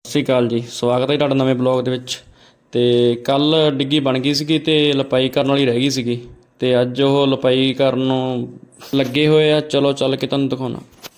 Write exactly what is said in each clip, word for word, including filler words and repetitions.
ਸਤਿ ਸ਼੍ਰੀ ਅਕਾਲ ਜੀ। ਸਵਾਗਤ ਹੈ ਤੁਹਾਡਾ ਨਵੇਂ ਬਲੌਗ ਦੇ ਵਿੱਚ। ਤੇ ਕੱਲ ਡਿੱਗੀ ਬਣ ਗਈ ਸੀਗੀ ਤੇ ਲਪਾਈ ਕਰਨ ਵਾਲੀ ਰਹਿ ਗਈ ਸੀਗੀ ਤੇ ਅੱਜ ਉਹ ਲਪਾਈ ਕਰਨ ਨੂੰ ਲੱਗੇ ਹੋਏ ਆ। ਚਲੋ ਚੱਲ ਕੇ ਤੁਹਾਨੂੰ ਦਿਖਾਉਣਾ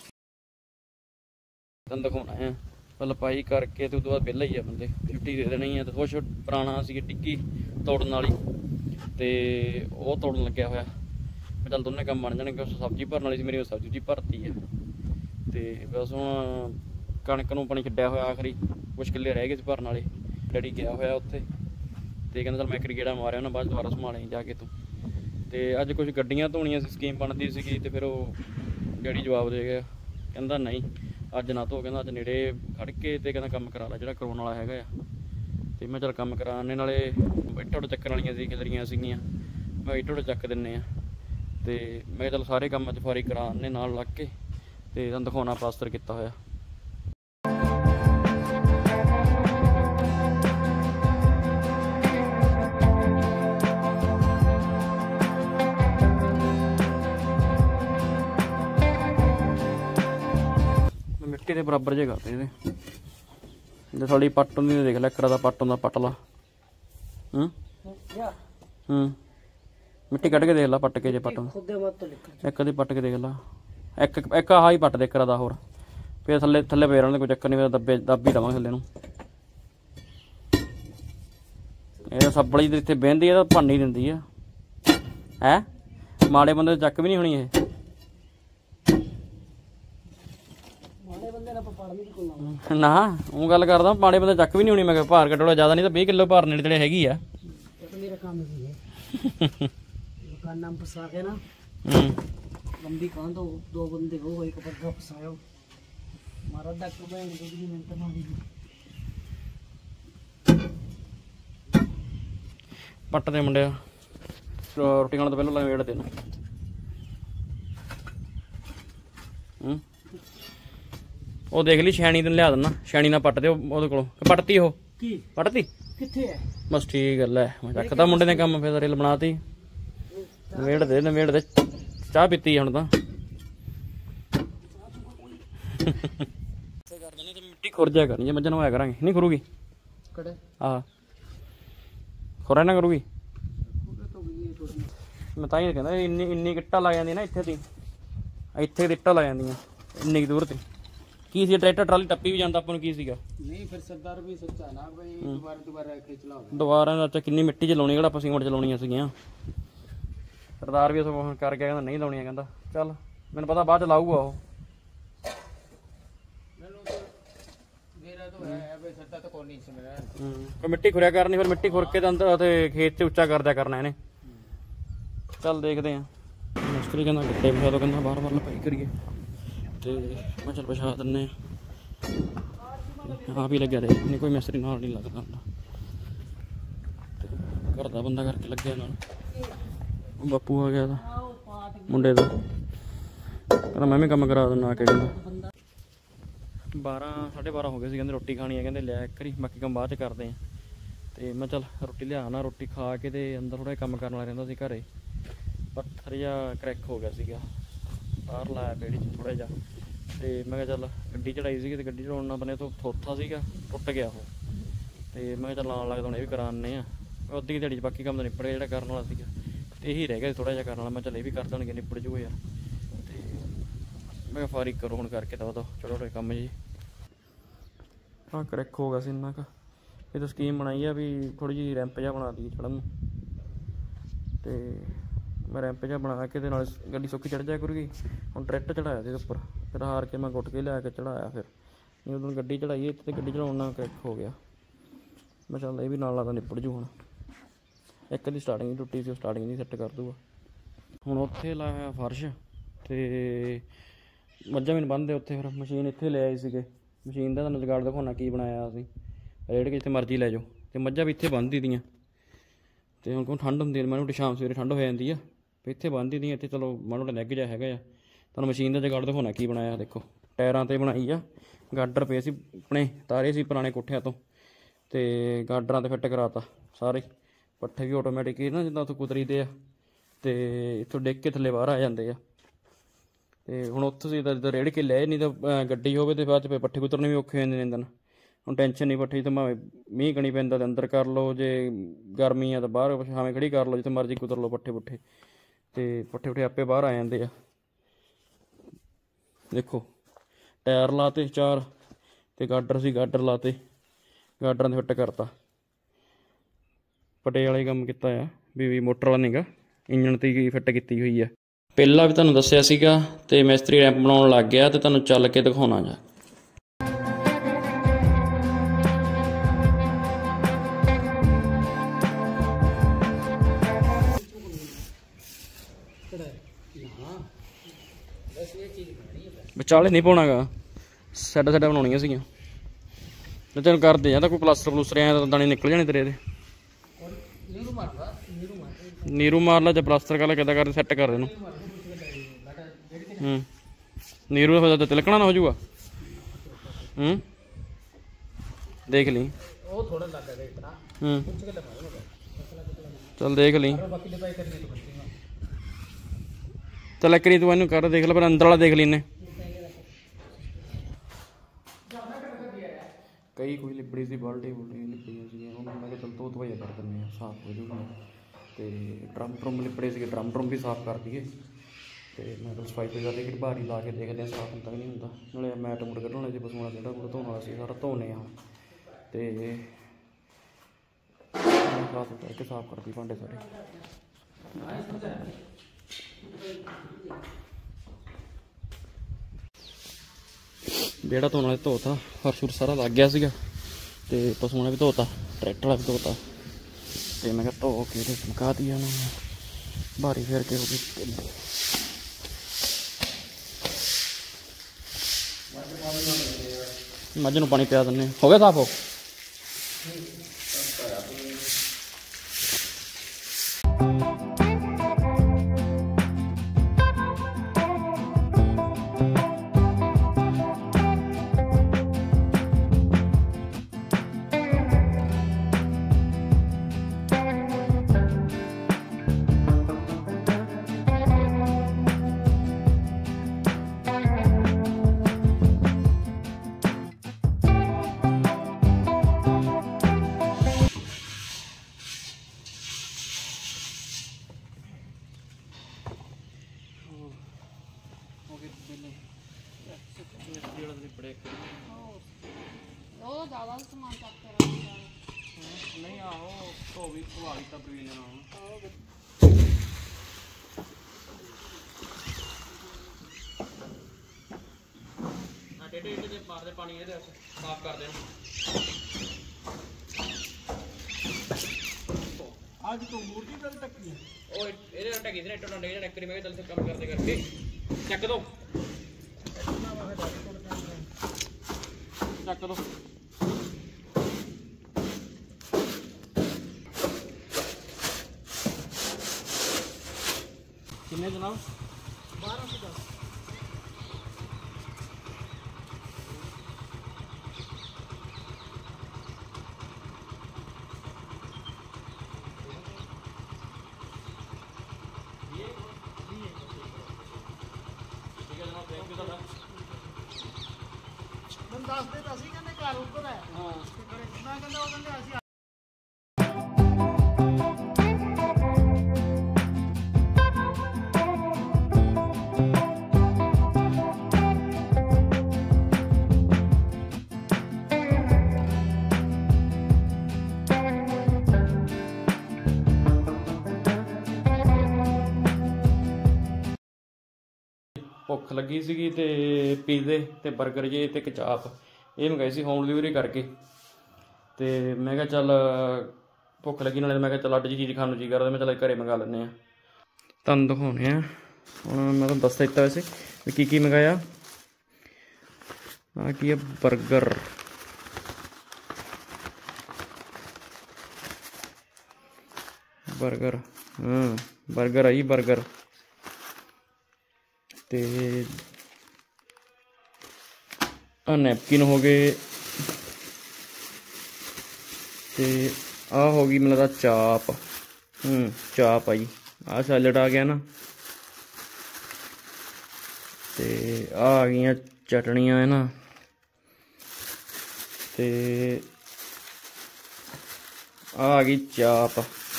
ਤੁਹਾਨੂੰ ਦਿਖਾਉਣਾ ਹੈ ਲਪਾਈ ਕਰਕੇ ਤੇ ਉਦੋਂ ਬਾਅਦ ਵਿਹਲਾ ਹੀ ਆ ਬੰਦੇ ਛੁੱਟੀ ਦੇ ਦੇਣੀ ਆ। ਤੇ ਕੁਛ ਪੁਰਾਣਾ ਸੀ ਡਿੱਗੀ ਤੋੜਨ ਵਾਲੀ ਤੇ ਉਹ ਤੋੜਨ ਲੱਗਿਆ ਹੋਇਆ। ਚੱਲ ਦੋਨੇ ਕੰਮ ਬਣ ਜਾਣਗੇ। ਸਬਜ਼ੀ ਭਰਨ ਵਾਲੀ ਸੀ ਮੇਰੀ, ਉਹ ਸਬਜ਼ੀ ਜੀ ਭਰਤੀ ਆ ਤੇ ਬਸ ਹੁਣ ਕਣਕ ਨੂੰ ਪਾਣੀ ਛੱਡਿਆ ਹੋਇਆ। ਆਖਰੀ ਕੁਛ ਕਿੱਲੇ ਰਹਿ ਗਏ ਸੀ ਭਰਨ ਵਾਲੇ। ਡੈਡੀ ਗਿਆ ਹੋਇਆ ਉੱਥੇ ਤੇ ਕਹਿੰਦਾ ਚੱਲ ਮੈਂ ਇੱਕ ਗੇੜਾ ਮਾਰਿਆ ਉਹਨਾਂ ਬਾਅਦ ਦੁਬਾਰਾ ਸੰਭਾਲੇ ਜਾ ਕੇ ਤੂੰ। ਤੇ ਅੱਜ ਕੁਛ ਗੱਡੀਆਂ ਧੋਣੀਆਂ ਸੀ, ਸਕੀਮ ਬਣਦੀ ਸੀਗੀ ਤੇ ਫਿਰ ਉਹ ਡੈਡੀ ਜਵਾਬ ਦੇ ਗਿਆ, ਕਹਿੰਦਾ ਨਹੀਂ ਅੱਜ ਨਾ ਧੋ, ਕਹਿੰਦਾ ਅੱਜ ਨੇੜੇ ਖੜ ਕੇ ਤੇ ਕਹਿੰਦਾ ਕੰਮ ਕਰਾ ਲਾ ਜਿਹੜਾ ਕਰਾਉਣ ਵਾਲਾ ਹੈਗਾ ਆ। ਤੇ ਮੈਂ ਚੱਲ ਕੰਮ ਕਰਾਉਣੇ ਨਾਲੇ ਇੱਟ ਉੱਟ ਚੱਕਣ ਵਾਲੀਆਂ ਸੀ, ਖਿਲਰੀਆਂ ਸੀਗੀਆਂ, ਮੈਂ ਇੱਟ ਉੱਟ ਚੱਕ ਦਿੰਦੇ ਆ। ਤੇ ਮੈਂ ਕਿਹਾ ਚੱਲ ਸਾਰੇ ਕੰਮ 'ਚ ਫਾਰੀ ਕਰਾਉਣੇ ਨਾਲ ਲੱਗ ਕੇ ਤੇ ਤੁਹਾਨੂੰ ਦਿਖਾਉਣਾ ਪਲਾਸਟਰ ਕੀਤਾ ਹੋਇਆ। ਮਿੱਟੀ ਦੇ ਬਰਾਬਰ ਜੇ ਕਰਦੇ ਇਹਦੇ ਜੇ ਸਾਡੀ ਪੱਟ ਹੁੰਦੀ ਦੇਖ ਲੈ, ਇੱਕ ਦਾ ਪੱਟ ਹੁੰਦਾ ਪੱਟ ਲਾ। ਹੂੰ ਹੂੰ ਮਿੱਟੀ ਕੱਢ ਕੇ ਦੇਖ ਲਾ ਪੱਟ ਕੇ, ਜੇ ਪੱਟ ਇੱਕ ਦੀ ਪੱਟ ਕੇ ਦੇਖ ਲਾ। ਇੱਕ ਇੱਕ ਆਹ ਹੀ ਪੱਟ ਦੇ ਇੱਕ ਦਾ ਹੋਰ, ਫਿਰ ਥੱਲੇ ਥੱਲੇ ਪਏ ਰਹਿਣ ਦੇ ਕੋਈ ਚੱਕਰ ਨਹੀਂ। ਫਿਰ ਦੱਬੇ ਦੱਬ ਹੀ ਦੇਵਾਂਗੇ ਥੱਲੇ ਨੂੰ। ਇਹ ਸੱਬਲੀ ਦੇ ਇੱਥੇ ਬਹਿੰਦੀ ਆ ਤਾਂ ਭੰਨ ਹੀ ਦਿੰਦੀ ਆ। ਹੈ ਮਾੜੇ ਬੰਦੇ ਚੱਕ ਵੀ ਨਹੀਂ ਹੋਣੀ ਇਹ। ਨਾ ਉਹ ਗੱਲ ਕਰਦਾ, ਮਾੜੇ ਬੰਦੇ ਚੱਕ ਵੀ ਨਹੀਂ ਹੋਣੀ। ਮੈਂ ਕਿਹਾ ਭਾਰ ਘਟੋੜਾ ਜ਼ਿਆਦਾ ਨਹੀਂ ਤਾਂ ਵੀਹ ਕਿਲੋ ਭਾਰ ਨੇੜੇ ਤੇੜੇ ਹੈਗੀ ਆ। ਮੇਰਾ ਕੰਮ ਕੀ ਹੈ दुकान फंसा के ना लंबी कहाँ तो दो बंदे हो, एक बंदा फंसायो मारा दक बहन दूसरी मिनट मारी पट्ट दे मुंडे रोटी खाने तो पहले लवेड़ देना। ਉਹ ਦੇਖ ਲਈ ਛੈਣੀ ਤੈਨੂੰ ਲਿਆ ਦਿੰਦਾ, ਛੈਣੀ ਨਾਲ ਪੱਟ ਦੇ ਉਹਦੇ ਕੋਲੋਂ। ਪੱਟਤੀ ਉਹ ਪੱਟਤੀ ਕਿੱਥੇ ਹੈ? ਬਸ ਠੀਕ ਗੱਲ ਹੈ। ਮੈਂ ਚੱਕਦਾ ਮੁੰਡੇ ਨੇ ਕੰਮ, ਫਿਰ ਰੇਲ ਬਣਾਤੀ। ਨਵੇੜ ਦੇ ਨਵੇੜ ਦੇ ਚਾਹ ਪੀਤੀ ਹੁਣ ਤਾਂ ਕਰ ਦਿੰਦੇ ਤੇ ਮਿੱਟੀ ਖੁਰ ਜਾ ਕਰਨੀ ਜੇ ਮੱਝਾਂ ਨਵਾਇਆ ਕਰਾਂਗੇ। ਨਹੀਂ ਖੁਰੂਗੀ ਆਹ ਖੁਰਾ ਨਾ ਕਰੂਗੀ। ਮੈਂ ਤਾਂ ਹੀ ਕਹਿੰਦਾ ਇੰਨੀ ਇੰਨੀ ਇੱਟਾਂ ਲੱਗ ਜਾਂਦੀਆਂ ਨਾ ਇੱਥੇ ਦੀ, ਇੱਥੇ ਦੀ ਇੱਟਾਂ ਲੱਗ ਜਾਂਦੀਆਂ ਇੰਨੀ ਕੁ ਦੂਰ ਤੇ। ਕੀ ਸੀ ਟਰੈਕਟਰ ਟਰਾਲੀ ਟੱਪੀ ਵੀ ਜਾਂਦਾ ਆਪਾਂ ਨੂੰ ਕੀ ਸੀਗਾ। ਨਹੀਂ ਫਿਰ ਸਰਦਾਰ ਵੀ ਸੋਚਾ ਨਾ ਬਈ ਦੁਬਾਰਾ ਦੁਬਾਰਾ ਖਿੱਚ ਲਾਓ ਦੁਬਾਰਾ। ਅੱਛਾ ਕਿੰਨੀ ਮਿੱਟੀ ਚ ਲਾਉਣੀ, ਕਿਹੜਾ ਆਪਾਂ ਸੀਮੈਂਟ ਚ ਲਾਉਣੀਆਂ ਸੀਗੀਆਂ। ਸਰਦਾਰ ਵੀ ਉਸ ਫੋਨ ਕਰ ਗਿਆ, ਕਹਿੰਦਾ ਨਹੀਂ ਲਾਉਣੀਆਂ। ਕਹਿੰਦਾ ਚੱਲ ਮੈਨੂੰ ਪਤਾ ਬਾਅਦ ਚ ਲਾਊਗਾ ਉਹ। ਹੂੰ ਮਿੱਟੀ ਖੁਰਿਆ ਕਰਨੀ, ਫਿਰ ਮਿੱਟੀ ਖੁਰ ਕੇ ਤਾਂ ਅੰਦਰ ਉੱਥੇ ਖੇਤ ਚ ਉੱਚਾ ਕਰਦਿਆ ਕਰਨਾ ਇਹਨੇ। ਚੱਲ ਦੇਖਦੇ ਹਾਂ। ਮਿਸਤਰੀ ਕਹਿੰਦਾ ਗੱਡੇ ਵਿਛਾ ਦੋ, ਕਹਿੰਦਾ ਬਾਰ ਬਾਰ ਲਪਾਈ ਕਰੀਏ ਤੇ ਮੈਂ ਚੱਲ ਵਿਛਾ ਦਿੰਦੇ ਹਾਂ। ਆਪ ਹੀ ਲੱਗਿਆ ਰਹੇ ਨਹੀਂ ਕੋਈ ਮਿਸਤਰੀ ਨਾਲ ਨਹੀਂ ਲੱਗਦਾ ਹੁੰਦਾ ਤੇ ਘਰ ਦਾ ਬੰਦਾ ਕਰਕੇ ਲੱਗਿਆ ਨਾਲ। ਬਾਪੂ ਆ ਗਿਆ ਤਾਂ ਮੁੰਡੇ ਦਾ, ਕਹਿੰਦਾ ਮੈਂ ਵੀ ਕੰਮ ਕਰਾ ਦਿੰਦਾ ਆ ਕੇ। ਕਹਿੰਦਾ ਬਾਰਾਂ ਸਾਢੇ ਬਾਰਾਂ ਹੋ ਗਏ ਸੀ, ਕਹਿੰਦੇ ਰੋਟੀ ਖਾਣੀ ਹੈ, ਕਹਿੰਦੇ ਲਿਆ ਇੱਕ ਵਾਰੀ ਬਾਕੀ ਕੰਮ ਬਾਅਦ ਚ ਕਰਦੇ ਹਾਂ। ਤੇ ਮੈਂ ਚੱਲ ਰੋਟੀ ਲਿਆ ਨਾ, ਰੋਟੀ ਖਾ ਕੇ ਤੇ ਅੰਦਰ ਥੋੜ੍ਹਾ ਕੰਮ ਕਰਨ ਵਾਲਾ ਰਹਿੰਦਾ ਸੀ ਘਰੇ, ਪੱਥਰ ਜਿਹਾ ਕਰੈਕ ਹੋ ਗਿਆ ਸੀਗਾ ਬਾਹਰ ਲਾਇਆ ਵਿਹੜੇ 'ਚ ਥੋੜ੍ਹਾ ਜਿਹਾ। ਤੇ ਮੈਂ ਕਿਹਾ ਚੱਲ ਗੱਡੀ ਚੜਾਈ ਸੀਗੀ ਤੇ ਗੱਡੀ ਚੜਾਉਣ ਨਾਲ ਬਣੇ ਤੋਂ ਥੋਥਾ ਸੀਗਾ, ਟੁੱਟ ਗਿਆ ਉਹ। ਤੇ ਮੈਂ ਕਿਹਾ ਚੱਲ ਨਾਲ ਲੱਗਦਾ ਹੁਣ ਇਹ ਵੀ ਕਰਾ ਆਉਂਦੇ ਹਾਂ। ਅੱਧੀ ਦਿਹਾੜੀ 'ਚ ਬਾਕੀ ਕੰਮ ਤਾਂ ਨਿਬੜ ਗਿਆ ਜਿਹੜਾ ਕਰਨ ਵਾਲਾ ਸੀਗਾ, ਤੇ ਇਹੀ ਰਹਿ ਗਿਆ ਥੋੜ੍ਹਾ ਜਿਹਾ ਕਰਨ ਵਾਲਾ। ਮੈਂ ਚੱਲ ਇਹ ਵੀ ਕਰ ਦੇਣਗੇ, ਨਿਬੜ ਜੂਗਾ ਯਾਰ। ਤੇ ਮੈਂ ਕਿਹਾ ਫਾਰੀ ਕਰੋ ਹੁਣ ਕਰਕੇ ਤਾਂ ਉਹਦਾ ਚਲੋ ਥੋੜ੍ਹੇ ਕੰਮ ਜੀ। ਆਹ ਕਰੈਕ ਹੋ ਗਿਆ ਸੀ ਇੰਨਾ ਕੁ। ਇਹ ਤਾਂ ਸਕੀਮ ਬਣਾਈ ਆ ਵੀ ਥੋੜ੍ਹੀ ਜਿਹੀ ਰੈਂਪ ਜਿਹਾ ਬਣਾ ਦਈਏ ਚੜ੍ਹਨ ਨੂੰ। ਤੇ ਮੈਂ ਰੈਂਪ ਜਿਹਾ ਬਣਾ ਕੇ ਤੇ ਨਾਲ ਗੱਡੀ ਸੌਖੀ ਚੜ੍ਹ ਜਾਇਆ ਕਰੂਗੀ। ਹੁਣ ਟਰੈਕਟਰ ਚੜਾਇਆ ਸੀ ਉੱਪਰ, ਫਿਰ ਹਾਰ ਕੇ ਮੈਂ ਗੁੱਟ ਕੇ ਲਿਆ ਕੇ ਚੜਾਇਆ। ਫਿਰ ਨਹੀਂ ਉਦੋਂ ਗੱਡੀ ਚੜਾਈ ਇੱਥੇ ਤੇ ਗੱਡੀ ਚੜਾਉਣ ਨਾਲ ਕਰੈਕ ਹੋ ਗਿਆ। ਮੈਂ ਚੱਲ ਇਹ ਵੀ ਨਾਲ ਲੱਗਦਾ ਨਿਬੜ ਜੂ ਹੁਣ। ਇੱਕ ਦੀ ਸਟਾਰਟਿੰਗ ਟੁੱਟੀ ਸੀ, ਉਹ ਸਟਾਰਟਿੰਗ ਨਹੀਂ ਸੈੱਟ ਕਰ ਦੂਗਾ। ਹੁਣ ਉੱਥੇ ਲਾਇਆ ਹੋਇਆ ਫਰਸ਼ ਤੇ ਮੱਝਾਂ ਮੈਨੂੰ ਬੰਨ੍ਹਦੇ ਉੱਥੇ। ਫਿਰ ਮਸ਼ੀਨ ਇੱਥੇ ਲੈ ਆਏ ਸੀਗੇ। ਮਸ਼ੀਨ ਦਾ ਤੁਹਾਨੂੰ ਜੁਗਾੜ ਦਿਖਾਉਣਾ ਕੀ ਬਣਾਇਆ ਅਸੀਂ। ਰੇੜ ਕੇ ਜਿੱਥੇ ਮਰਜ਼ੀ ਲੈ ਜਾਓ ਤੇ ਮੱਝਾਂ ਵੀ ਇੱਥੇ ਬੰਨ੍ਹਦੀ ਦੀਆਂ। ਤੇ ਹੁਣ ਕੋਈ ਠੰਡ ਹੁੰਦੀ ਹੈ ਮਾੜੀ ਮੋਟੀ, ਸ਼ਾਮ ਸਵੇਰੇ ਠੰਡ ਹੋ ਜਾਂਦੀ ਆ, ਇੱਥੇ ਬੰਨ੍ਹਦੀ ਦੀਆਂ। ਇੱਥੇ ਚਲੋ ਮਾੜਾ ਮੋਟਾ ਨਿੱਘ ਜਿਹਾ ਹੈਗਾ ਆ। ਤੁਹਾਨੂੰ ਮਸ਼ੀਨ ਦਾ ਜੁਗਾੜ ਦਿਖਾਉਣਾ ਕੀ ਬਣਾਇਆ। ਦੇਖੋ ਟਾਇਰਾਂ 'ਤੇ ਬਣਾਈ ਆ, ਗਾਡਰ ਪਏ ਸੀ ਆਪਣੇ ਤਾਰੇ ਸੀ ਪੁਰਾਣੇ ਕੋਠਿਆਂ ਤੋਂ, ਤੇ ਗਾਡਰਾਂ 'ਤੇ ਫਿੱਟ ਕਰਾਤਾ ਸਾਰੇ। ਪੱਠੇ ਵੀ ਆਟੋਮੈਟਿਕ ਹੀ ਨਾ ਜਿੱਦਾਂ ਉੱਥੋਂ ਕੁਤਰੀ ਦੇ ਆ, ਤੇ ਇੱਥੋਂ ਡਿੱਗ ਕੇ ਥੱਲੇ ਬਾਹਰ ਆ ਜਾਂਦੇ ਆ। ਤੇ ਹੁਣ ਉੱਥੋਂ ਸੀ ਤਾਂ ਜਿੱਦਾਂ ਰੇੜ ਕੇ ਲੈ, ਨਹੀਂ ਤਾਂ ਗੱਡੀ ਹੋਵੇ ਤੇ ਬਾਅਦ 'ਚ ਪੱਠੇ ਕੁਤਰਨੇ ਵੀ ਔਖੇ ਹੋ ਜਾਂਦੇ ਨੇ ਦਿਨ। ਹੁਣ ਟੈਨਸ਼ਨ ਨਹੀਂ ਪੱਠੇ ਤਾਂ ਭਾਵੇਂ ਮੀਂਹ ਕਣੀ ਪੈਂਦਾ ਤਾਂ ਅੰਦਰ ਕਰ ਲਓ, ਜੇ ਗਰਮੀ ਆ ਤਾਂ ਬਾਹਰ ਛਾਵੇਂ ਖੜੀ ਕਰ ਲਓ, ਜਿੱਥੇ ਮਰਜ਼ੀ ਕੁਤਰ ਲਓ ਪੱਠੇ ਪੁੱਠੇ, ਅਤੇ ਪੱਠੇ ਪੁੱਠੇ ਆਪੇ ਬਾਹਰ ਆ ਜਾਂਦੇ ਆ। ਦੇਖੋ ਟਾਇਰ ਲਾਤੇ ਚਾਰ, ਅਤੇ ਗਾਡਰ ਸੀ ਗਾਡਰ ਲਾਤੇ, ਗਾਡਰਾਂ ਦੇ ਫਿੱਟ ਕਰਤਾ। ਪਟੇ ਵਾਲੇ ਕੰਮ ਕੀਤਾ ਆ ਵੀ ਵੀ ਮੋਟਰ ਵਾਲਾ ਨੀਗਾ, ਇੰਜਣ 'ਤੇ ਹੀ ਫਿੱਟ ਕੀਤੀ ਹੋਈ ਆ। ਪਹਿਲਾਂ ਵੀ ਤੁਹਾਨੂੰ ਦੱਸਿਆ ਸੀਗਾ, ਅਤੇ ਮਿਸਤਰੀ ਰੈਂਪ ਬਣਾਉਣ ਲੱਗ ਗਿਆ, ਅਤੇ ਤੁਹਾਨੂੰ ਚੱਲ ਕੇ ਦਿਖਾਉਣਾ ਜਾ। ਵਿਚਾਲੇ ਨਹੀਂ ਪਾਉਣਾ ਗਾ, ਸਾਈਡਾਂ ਸਾਈਡਾਂ ਬਣਾਉਣੀਆਂ ਸੀਗੀਆਂ। ਜੇ ਤੈਨੂੰ ਕਰਦੇ ਆ ਤਾਂ ਕੋਈ ਪਲਾਸਟਰ ਪਲੂਸਟਰ ਆਇਆ ਤਾਂ ਦਾਣੇ ਨਿਕਲ ਜਾਣੇ ਤੇਰੇ ਇਹਦੇ। ਨੀਰੂ ਮਾਰ ਲਾ ਜਾਂ ਪਲਾਸਟਰ ਕਰ ਲਾ, ਕਿੱਦਾਂ ਕਰਦੇ ਸੈੱਟ ਕਰ ਇਹਨੂੰ। ਹੂੰ ਨੀਰੂ ਦਾ ਫਿਰ ਤਿਲਕਣਾ ਨਾ ਹੋ ਜੂਗਾ। ਹੂੰ ਦੇਖ ਲਈ। ਹੂੰ ਚੱਲ ਦੇਖ ਲਈ। ਚੱਲ ਇੱਕ ਵਾਰੀ ਤੂੰ ਇਹਨੂੰ ਕਰ ਦੇਖ ਲੈ, ਪਰ ਅੰਦਰ ਵਾਲਾ ਦੇਖ ਲਈ ਇਹਨੇ। ਕਈ ਕੋਈ ਲਿਬੜੀ ਸੀ, ਬਾਲਟੀ ਬੁਲਟੀ ਲਿਬੜੀਆਂ ਸੀਗੀਆਂ, ਉਹਨੂੰ ਮੈਂ ਕਿਹਾ ਚੱਲ ਧੋ ਧਵਾਈਆ ਕਰ ਦਿੰਦੇ ਹਾਂ, ਸਾਫ਼ ਹੋ ਜੂਗਾ। ਅਤੇ ਡਰਮ ਟਰਮ ਲਿਬੜੇ ਸੀਗੇ, ਡਰਮ ਟਰਮ ਵੀ ਸਾਫ਼ ਕਰ ਦਈਏ। ਅਤੇ ਮੈਂ ਤਾਂ ਸਫਾਈ ਪਈ ਕਰਕੇ ਭਾਰੀ ਲਾ ਕੇ ਦੇਖਦੇ ਹਾਂ ਸਾਫ਼ ਹੁੰਦਾ ਕਿ ਨਹੀਂ ਹੁੰਦਾ। ਨਾਲੇ ਮੈਟ ਮੂਟ ਕੱਢਣ ਵਾਲੇ ਸੀ, ਪਸ਼ੂਆਂ ਦਾ ਜਿਹੜਾ ਕੁੜ ਧੋਣ ਵਾਲਾ ਸੀ ਸਾਰਾ ਧੋਨੇ ਆ। ਅਤੇ ਸਾਫ਼ ਕਰਕੇ ਸਾਫ਼ ਕਰਦੀ ਭਾਂਡੇ ਸਾਰੇ। ਵਿਹੜਾ ਧੋਣ ਵਾਲੇ ਧੋਤਾ, ਫਰਸ਼ ਫੁਰਸ਼ ਸਾਰਾ ਲੱਗ ਗਿਆ ਸੀਗਾ, ਅਤੇ ਪਸ਼ੂਆਂ ਨੇ ਵੀ ਧੋਤਾ, ਟਰੈਕਟਰ ਵਾਲਾ ਵੀ ਧੋਤਾ। ਅਤੇ ਮੈਂ ਕਿਹਾ ਧੋ ਕੇ ਅਤੇ ਮੁਕਾ ਤੀ ਉਹਨੂੰ ਭਾਰੀ ਫੇਰ ਕੇ ਹੋ ਗਈ। ਮੱਝ ਨੂੰ ਪਾਣੀ ਪਿਆ ਦਿੰਦੇ। ਹੋ ਗਿਆ ਸਾਫ਼ ਹੋ? ਉਹ ਜ਼ਿਆਦਾ ਸਮਾਨ ਚੱਕ ਕੇ ਰੱਖਦਾ ਨਹੀਂ। ਆਹੋ ਧੋ ਵੀ ਧਵਾ ਦਿੱਤਾ ਪ੍ਰਵੀਨ ਨੇ ਨਾਲ। ਆ ਟੇਡੇ ਟੇਡੇ ਦੇ ਮਾਰਦੇ ਪਾਣੀ ਇਹਦੇ ਸਾਫ਼ ਕਰਦੇ ਨੂੰ। ਅੱਜ ਤੂੰ ਮੂਰਤੀ ਗੱਲ ਟੱਕੀ ਹੈ। ਉਹ ਇਹਦੇ ਨਾਲ ਟੱਕੀ ਸੀ ਨਾ, ਟੋਟਾ ਡੇ ਟੱਕਰੀ। ਮੈਂ ਕਿਹਾ ਚੱਲ ਕੰਮ ਕਰਦੇ ਕਰਕੇ ਚੱਕ ਦੋ ਚੱਕ ਦੋ। ਕਿੰਨੇ ਜਨਾਬ? ਬਾਰਾਂ ਸੌ ਦਸ। ਮੈਨੂੰ ਦੱਸਦੇ ਤਾਂ ਅਸੀਂ ਕਹਿੰਦੇ ਘਰ ਉੱਪਰ ਹੈ। ਹਾਂ ਮੈਂ ਕਹਿੰਦਾ ਉਹ ਕਹਿੰਦੇ ਅਸੀਂ ਭੁੱਖ ਲੱਗੀ ਸੀਗੀ ਅਤੇ ਪੀਜ਼ੇ ਅਤੇ ਬਰਗਰ ਜੇ ਅਤੇ ਇੱਕ ਚਾਪ ਇਹ ਮੰਗਾਈ ਸੀ ਹੋਮ ਡਿਲੀਵਰੀ ਕਰਕੇ। ਅਤੇ ਮੈਂ ਕਿਹਾ ਚੱਲ ਭੁੱਖ ਲੱਗੀ ਨਾਲੇ ਮੈਂ ਕਿਹਾ ਚੱਲ ਅੱਡ ਜਿਹੀ ਚੀਜ਼ ਖਾਣ ਨੂੰ ਜੀ ਕਰਦਾ, ਮੈਂ ਚੱਲ ਘਰੇ ਮੰਗਾ ਲੈਂਦੇ ਹਾਂ। ਤੁਹਾਨੂੰ ਦਿਖਾਉਂਦੇ ਹਾਂ ਹੁਣ। ਮੈਂ ਤੁਹਾਨੂੰ ਦੱਸ ਦਿੱਤਾ ਵੈਸੇ ਵੀ ਕੀ ਕੀ ਮੰਗਾਇਆ। ਆਹ ਕੀ ਹੈ? ਬਰਗਰ। ਬਰਗਰ ਹਾਂ ਬਰਗਰ ਆ ਜੀ ਬਰਗਰ। ਅਤੇ ਆਹ ਨੈਪਕਿਨ ਹੋ ਗਏ, ਅਤੇ ਆਹ ਹੋ ਗਈ ਮੈਨੂੰ ਲੱਗਦਾ ਚਾਪ। ਹੂੰ ਚਾਪ ਆ ਜੀ। ਆਹ ਸੈਲਡ ਆ ਗਿਆ ਨਾ, ਅਤੇ ਆਹ ਆ ਗਈਆਂ ਚਟਣੀਆਂ ਹੈ ਨਾ, ਅਤੇ ਤੇ ਆ ਗਈ ਚਾਪ।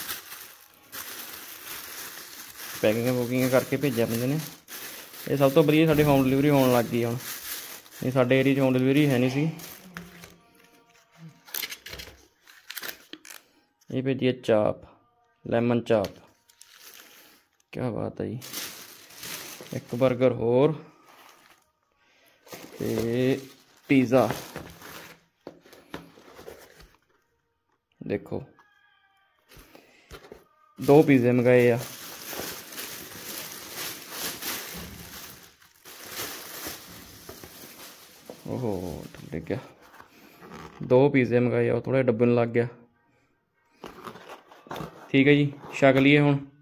ਪੈਕਿੰਗ ਬੁਕਿੰਗ ਕਰਕੇ ਭੇਜਿਆ ਬੰਦੇ ਨੇ। ਇਹ ਸਭ ਤੋਂ ਵਧੀਆ ਸਾਡੇ ਹੋਮ ਡਿਲੀਵਰੀ ਹੋਣ ਲੱਗ ਗਈ ਹੁਣ। ਇਹ ਸਾਡੇ ਏਰੀਏ 'ਚ ਹੋਮ ਡਿਲੀਵਰੀ ਹੈ ਨਹੀਂ ਸੀ। ਇਹ ਭੇਜੀ ਹੈ ਚਾਪ, ਲੈਮਨ ਚਾਪ। ਕਿਆ ਬਾਤ ਹੈ ਜੀ। ਇੱਕ ਬਰਗਰ ਹੋਰ ਤੇ ਪੀਜ਼ਾ। ਦੇਖੋ ਦੋ ਪੀਜ਼ੇ ਮੰਗਾਏ ਆ। ਓਹੋ ਡਿੱਗ ਗਿਆ। ਦੋ ਪੀਜ਼ੇ ਮੰਗਾਏ ਆ, ਉਹ ਥੋੜ੍ਹਾ ਡੱਬੇ ਨੂੰ ਲੱਗ ਗਿਆ। ਠੀਕ ਹੈ ਜੀ, ਛਕ ਲਈਏ ਹੁਣ।